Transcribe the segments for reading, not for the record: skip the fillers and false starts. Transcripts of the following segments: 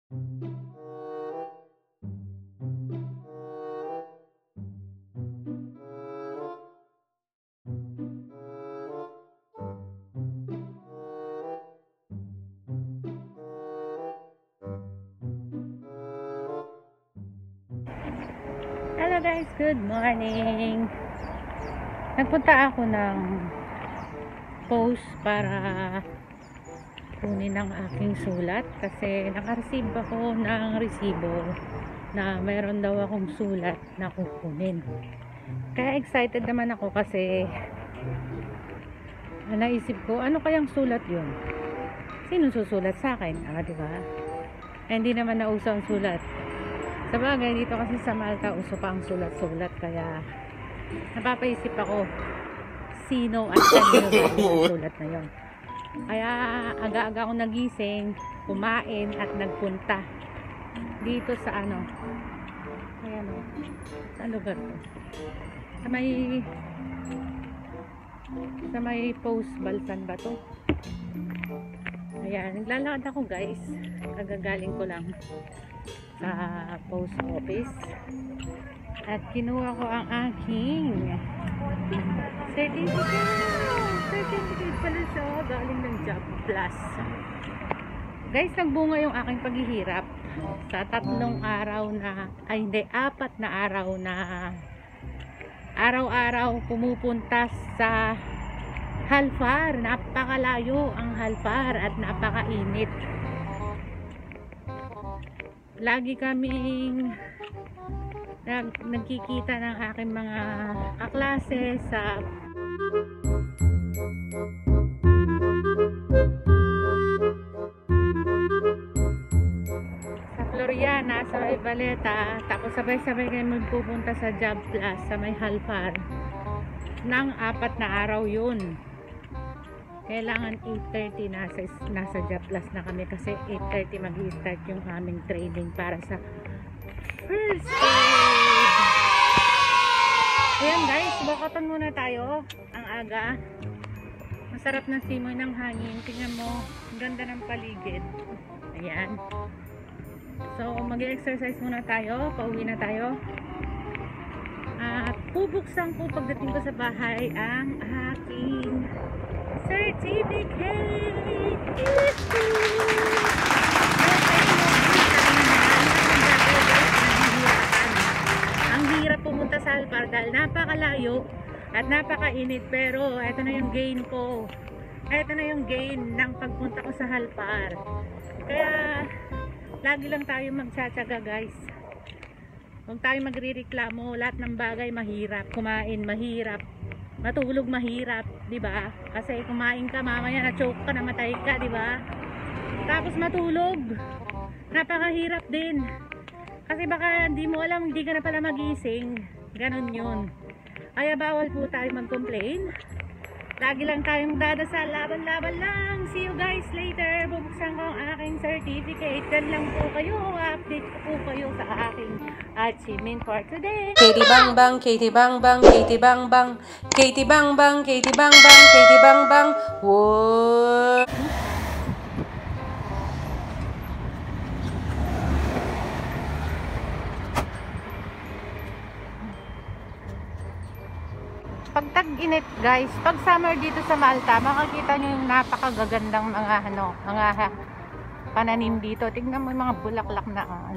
Hello guys, good morning. Nagpunta ako ng post para kunin ang aking sulat kasi naka-receive ako ng resibo na mayroon daw akong sulat na kukunin. Kaya excited naman ako kasi naisip ko, ano kayang sulat yun? Sino susulat sa akin? Diba? Hindi naman nauso ang sulat. Sa bagay, dito kasi sa Malta, uso pa ang sulat-sulat. Kaya, napapaisip ako, sino at kanino yung sulat na yun. Kaya, aga-aga akong nagising, kumain at nagpunta dito sa ayan o, saan lugar to? Sa may post, Balsan ba to? Ayan, naglalakad ako guys. Kagagaling ko lang sa post office at kinuha ko ang aking certificate pala siya, galing ng Job Plus. Guys, nagbunga yung aking paghihirap sa 4 araw na, hindi, 4 na araw na araw-araw pumupunta sa Halfar. Napakalayo ang Halfar at napakainit. Lagi kaming nagkikita ng aking mga kaklase sa Floriana, sa may Valeta, tapos sabay-sabay kayo magpupunta sa Job Plus sa may Halfar ng 4 na araw yun. Kailangan 8:30 nasa Job Plus na kami kasi 8:30 mag-i-start yung aming training para sa first aid. Ayan guys, bukatan muna tayo ang aga. Masarap ng simoy ng hangin. Tingnan mo, ang ganda ng paligid. Ayan. So, mag-exercise muna tayo. Pauwi na tayo. At bubuksan ko pagdating ko sa bahay ang aking certificate. Ang hirap pumunta sa Halfar dahil napakalayo at napakainit, pero eto na yung gain ko. Eto na yung gain ng pagpunta ko sa Halfar. Kaya lagi lang tayo magtsatsaga guys. Huwag tayo magrereklamo. Lahat ng bagay mahirap. Kumain mahirap, matulog mahirap, di ba? Kasi kumain ka, mamaya na-choke ka, namatay ka, di ba? Tapos matulog, napakahirap din. Kasi baka hindi mo alam, hindi ka na pala magising. Ganon yun. Kaya bawal po tayo mag-complain. Lagi lang tayong dadasal, laban-laban lang. See you guys later. Bubuksan ko ang aking certificate. Yan lang po kayo. Update ko po kayo sa aking achievement for today. Katie bang bang, Katie bang bang, Katie bang bang, Katie bang bang, Katie bang bang, Katie bang bang. Whoa. Pag tag-init guys, pag summer dito sa Malta, makikita nyo yung napakagagandang mga pananim dito. Tingnan mo yung mga bulaklak na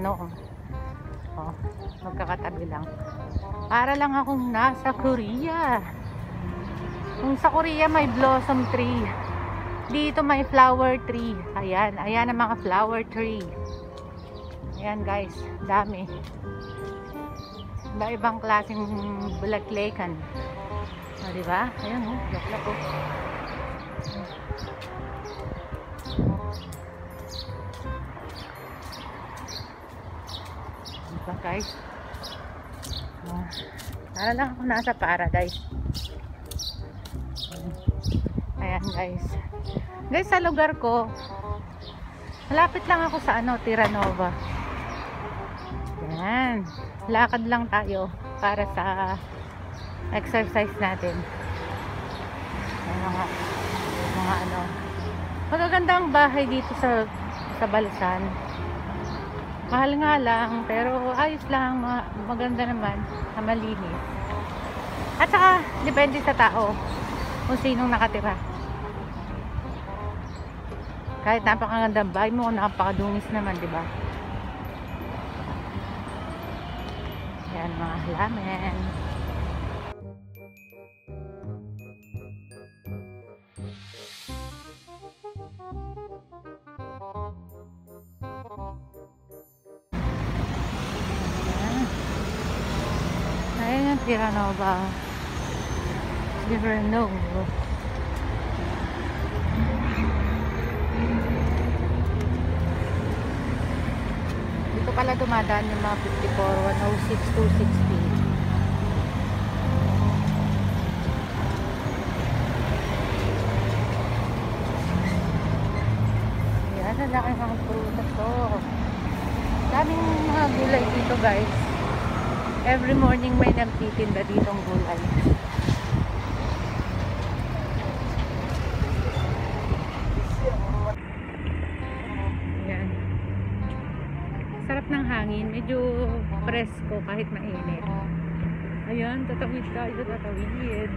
magkakatabi lang. Para lang akong nasa Korea. Kung sa Korea may blossom tree, dito may flower tree. Ayan ang mga flower tree. Ayan guys, dami. Iba-ibang klaseng bulaklakan. Diba? Ayan bulaklak ko. Diba guys? Para lang ako nasa paradise. Ayan guys. Guys, sa lugar ko, malapit lang ako sa Terranova. Ayan. Lakad lang tayo para sa exercise natin. Mga magaganda ang bahay dito sa Balsan. Mahal nga lang, pero ayos lang, maganda naman, malinis. At saka, depende sa tao kung sinong nakatira. Kahit napakagandang bahay mo, napakadungis naman, di ba? Yan, mga halaman. Ayan yung Terranova River No. Dito pala dumadaan yung mga 54, 106, 260. Ayan, ang laki mga prutas to. Daming mga gulay dito guys. Every morning may nagtitinda ditong gulay. Ayan. Sarap ng hangin. Medyo presko kahit mainit. Ayan, tatawid tayo. Tatawid.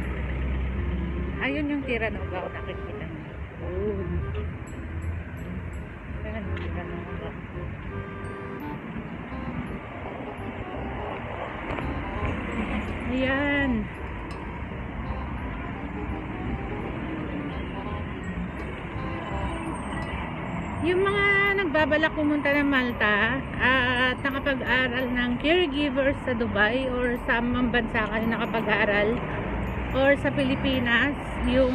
Ayun yung Terranova. Nakikita niyo. Ayan, Terranova. Ayan. Yung mga nagbabalak pumunta ng Malta at nakapag-aral ng caregiver sa Dubai or sa mga bansa kayo nakapag-aral or sa Pilipinas, yung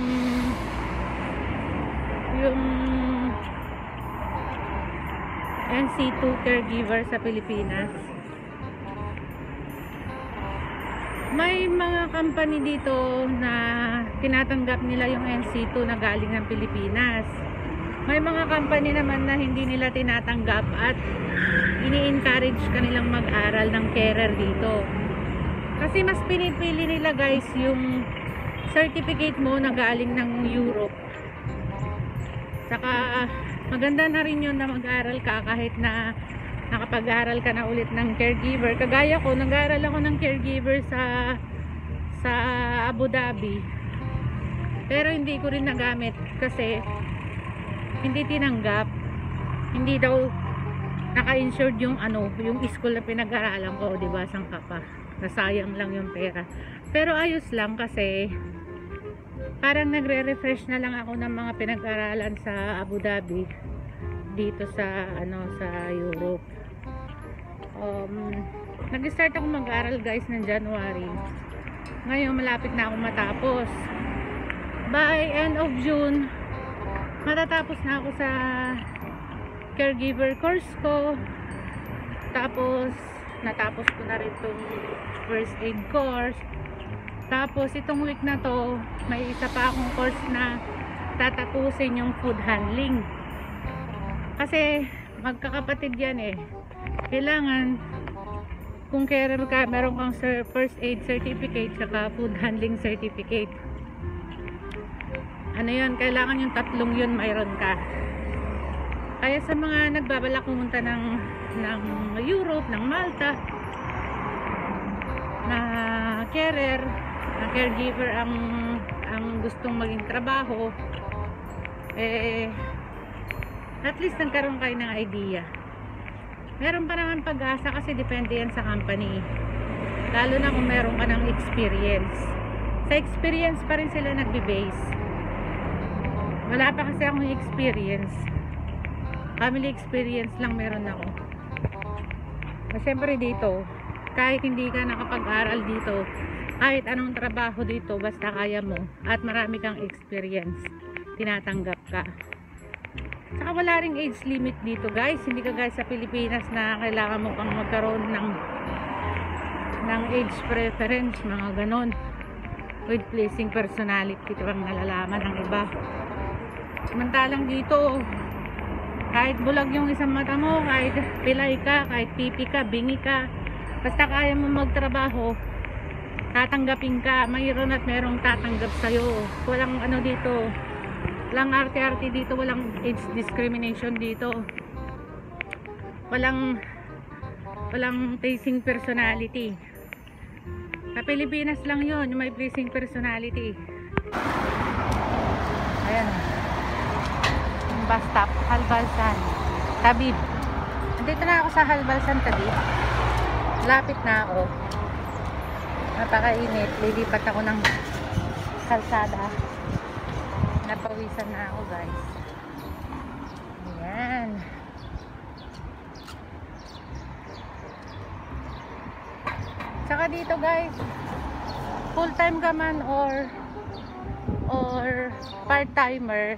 NC2 caregiver sa Pilipinas, may mga company dito na tinatanggap nila yung NC2 na galing ng Pilipinas. May mga company naman na hindi nila tinatanggap at ini-encourage kanilang mag-aral ng carer dito. Kasi mas pinipili nila guys yung certificate mo na galing ng Europe. Saka maganda na rin yun na mag-aral ka kahit na nakapag-aral ka na ulit ng caregiver. Kagaya ko, nag-aral ako ng caregiver sa Abu Dhabi. Pero hindi ko rin nagamit kasi hindi tinanggap. Hindi daw naka-insured yung yung school na pinag-aralan ko, 'di ba? Sangka pa. Nasayang lang yung pera. Pero ayos lang kasi parang nagre-refresh na lang ako ng mga pinag-aralan sa Abu Dhabi dito sa sa Europe. Nag-start ako mag-aral guys ng January. Ngayon malapit na ako matapos. By end of June matatapos na ako sa caregiver course ko. Tapos natapos ko na rin itong first aid course. Tapos itong week na to may isa pa akong course na tatapusin, yung food handling. Kasi magkakapatid yan eh. Kailangan kung carer ka, meron kang first aid certificate saka food handling certificate. Yun, kailangan yung tatlong yun mayroon ka. Kaya sa mga nagbabalak pumunta ng Europe, ng Malta, na carer, na caregiver ang gustong maging trabaho, at least nagkaroon kayo ng idea. Meron pa naman pag-asa kasi depende yan sa company. Lalo na kung meron ka ng experience. Sa experience pa rin sila nagbe-base. Wala pa kasi akong experience. Family experience lang meron ako. Siyempre dito, kahit hindi ka nakapag-aral dito, kahit anong trabaho dito, basta kaya mo at marami kang experience, tinatanggap ka. Saka wala ring age limit dito guys. Hindi ka guys sa Pilipinas na kailangan mo pang magkaroon ng age preference, mga ganon, with pleasing personality. Ito ang nalalaman ng iba. Samantalang dito, kahit bulag yung isang mata mo, kahit pilay ka, kahit pipi ka, bingi ka, basta kaya mo magtrabaho, tatanggapin ka. Mayroon at merong tatanggap sa'yo. Walang dito, walang arte-arte dito, walang age discrimination dito. walang pleasing personality. Sa Pilipinas lang yun, yung may pleasing personality. Ayan. Yung bus stop, Halbalsan, Tabib. Nandito na ako sa Halbalsan, Tabib. Lapit na ako. Napakainit. Lilipat ako ng kalsada. Napawisan na ako, guys. Ayan. Saka dito, guys, full time ka man or part-timer,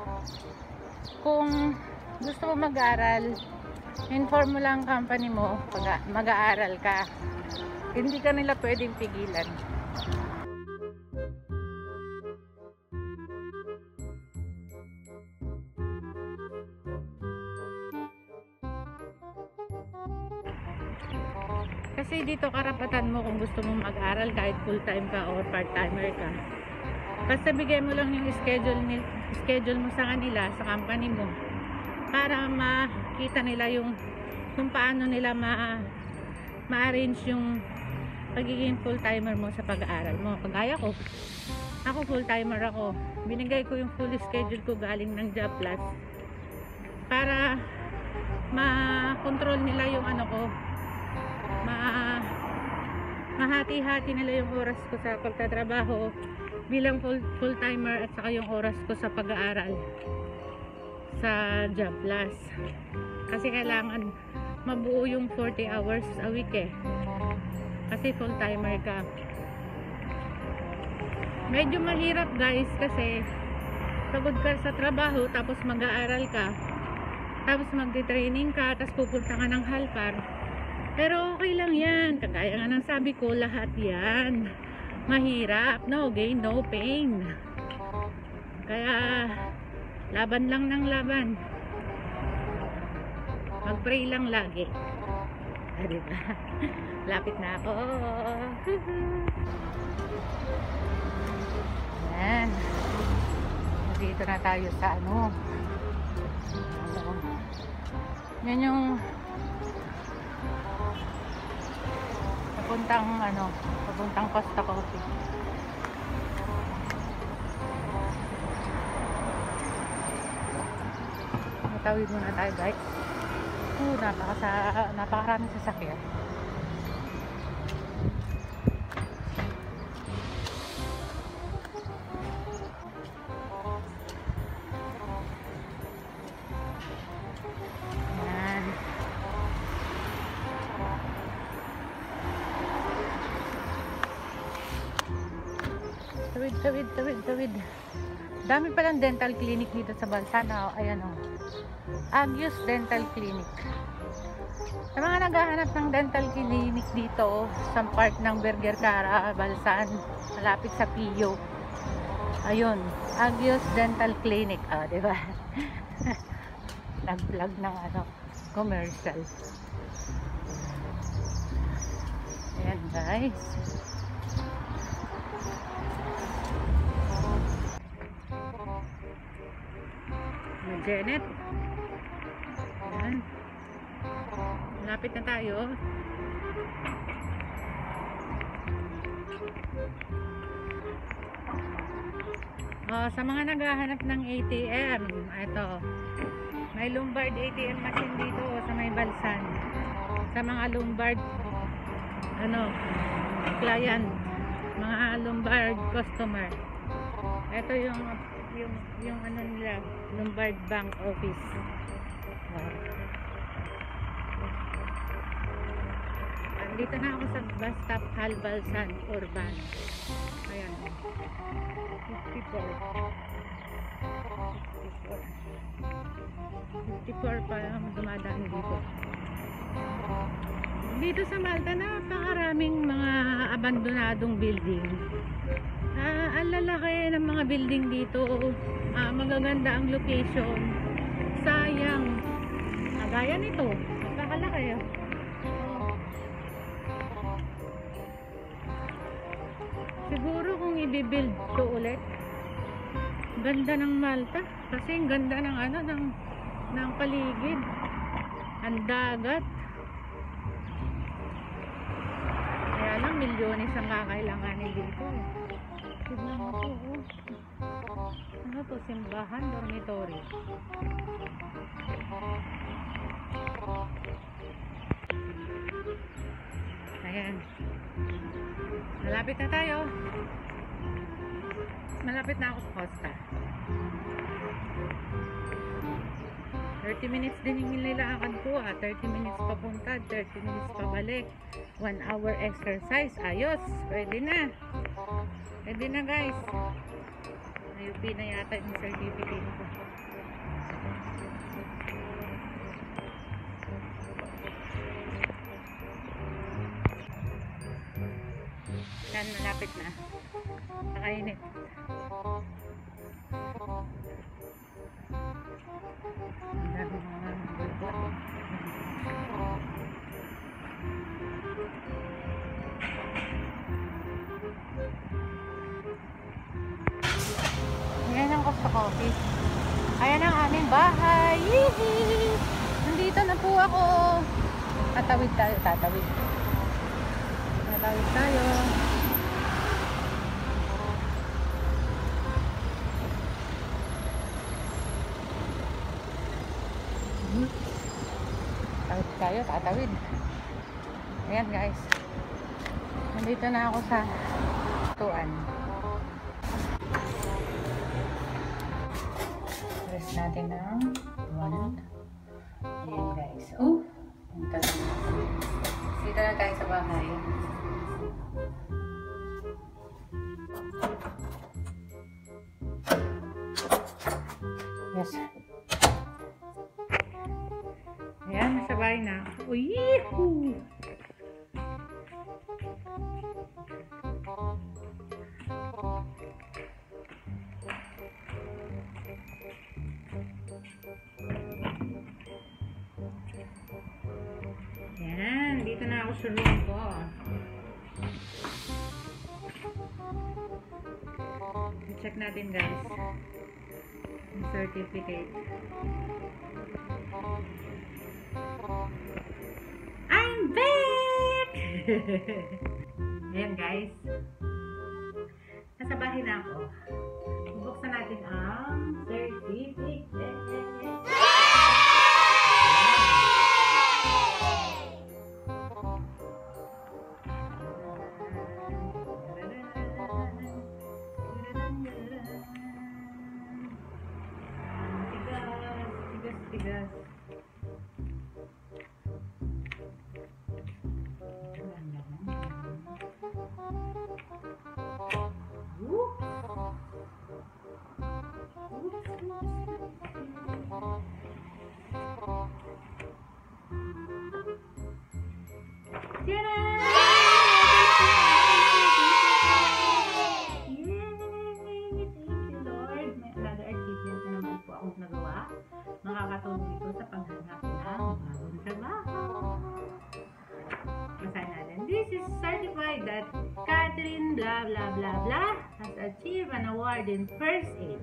kung gusto mo mag-aral, inform mo lang company mo pag mag-aaral ka. Hindi ka nila pwedeng pigilan. Kasi dito karapatan mo kung gusto mong mag-aral kahit full-time ka or part-timer ka. Basta bigay mo lang yung schedule mo sa kanila, sa company mo, para makita nila yung kung paano nila ma-arrange yung pagiging full-timer mo sa pag-aaral mo. Kagaya ko, ako full-timer ako. Binigay ko yung full schedule ko galing ng Job Plus para ma-control nila yung ano ko, mahati-hati nila yung oras ko sa pagtatrabaho bilang full-timer at saka yung oras ko sa pag-aaral sa Job Plus. Kasi kailangan mabuo yung 40 hours a week kasi full-timer ka. Medyo mahirap, guys, kasi pagod ka sa trabaho tapos mag-aaral ka, tapos magti-training ka, tapos pupunta ka ng Halpar. Pero okay lang yan. Kagaya nga ng sabi ko, lahat yan mahirap. No gain, no pain. Kaya laban lang ng laban. Mag-pray lang lagi. Diba? Lapit na ako. Yan. Dito na tayo sa ano. Yan yung papuntang Costa Coffee. Matawid muna tayo, guys. Napakaraming sasakyan. Tawid. Dami palang dental clinic dito sa Balsana. Ayan o. Agios Dental Clinic. Sa mga naghahanap ng dental clinic dito sa part ng Berger Cara, Balsan, malapit sa Pio. Ayun, Agios Dental Clinic. Diba? Nag-vlog ng commercial. Ayan, guys. Janet. Ayan. Malapit na tayo. Sa mga naghahanap ng ATM, ito. May Lombard ATM machine dito sa may Balsan. Sa mga Lombard client, mga Lombard customer. Ito yung nila, Lombard Bank Office. Dito na ako sa bus stop Halbalsan Urban. Ayan. 54 pa dumadaan dito. Dito sa Malta, napakaraming mga abandonadong building. Ang lalaki ng mga building dito. Magaganda ang location. Sayang. Gaya nito, napakalaki. Siguro kung i-build to ulit, ganda ng Malta kasi ang ganda ng ng paligid. ang dagat. Kaya lang, milyones ang kakailanganin dito. Tignan mo to, oh. Ano to? Simbahan, dormitory. Ayan. Malapit na tayo. Malapit na ako sa Costa. 30 minutes din yung nilalakad ko, 30 minutes papunta, 30 minutes pabalik. 1 hour exercise. Ayos. Pwede na. Pwede na, guys. UP na yata yung certificate ko. Yan, malapit na. Nakainit. Ang dami mga bulbot. Ayan ang Costa Coffee. Ayan ang aming bahay. Yee! Nandito na po ako. Tatawid tayo. Tatawid tayo. Tatawid. Ayan, guys. Nandito na ako sa tuan. Press natin ng 1. Ayan, guys. Oh! Dito na tayo sa bahay. Yes. Ayan, nasa bahay na. Uy! Ayan, dito na ako sa room ko. I-check natin, guys. Yung certificate. I'm back! Ayan, guys. Nasa bahay na ako. Bubuksan natin ang certificate. Tigas. Makakatulong ito sa paghanap ng bagong trabaho. Basahin natin. This is certified that Catherine blah blah blah blah has achieved an award in first aid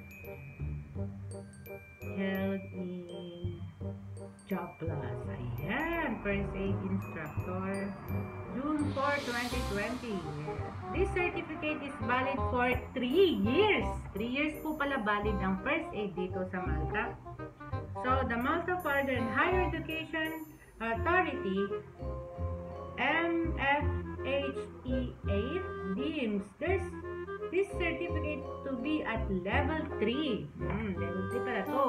held in Job Plus. Ayan, first aid instructor, June 4, 2020. This certificate is valid for 3 years. 3 years po pala valid ang first aid dito sa Malta. So, the Malta Further and Higher Education Authority, MFHEA, deems this certificate to be at level 3. Level 3 pala to.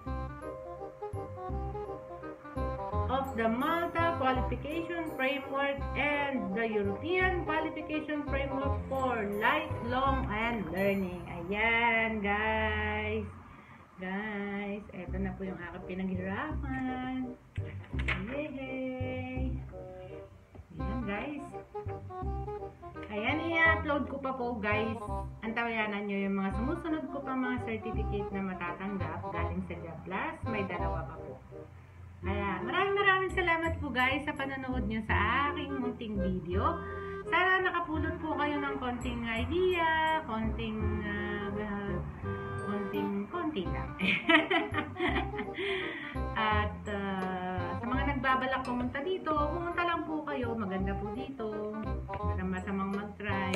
Of the Malta Qualification Framework and the European Qualification Framework for Lifelong and Learning. Ayan, guys. Guys, eto na po yung aking pinaghirapan. Yay! Ayan, guys. Ayan, i-upload ko pa po, guys. Antabayanan nyo yung mga sumusunod ko pa mga certificate na matatanggap galing sa Job Plus. May 2 pa po. Ayan, maraming salamat po, guys, sa panonood nyo sa aking munting video. Sana nakapulot po kayo ng konting idea, konti lang. At sa nagbabalak pumunta dito, pumunta lang po kayo. Maganda po dito. Walang masamang mag-try.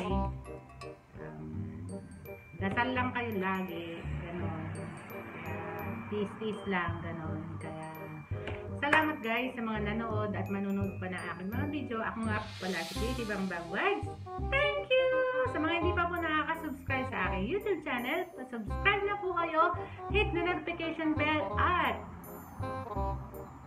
Dasal lang kayo lagi. Ganon. Tis-tis lang. Ganon. Kaya, salamat guys sa mga nanood at manunod pa na aking mga video. Ako nga pala si Katie Bangbang Vlogs. Thank you! Sa mga hindi pa po nakaka-subscribe sa aking YouTube channel, subscribe na po kayo, hit the notification bell at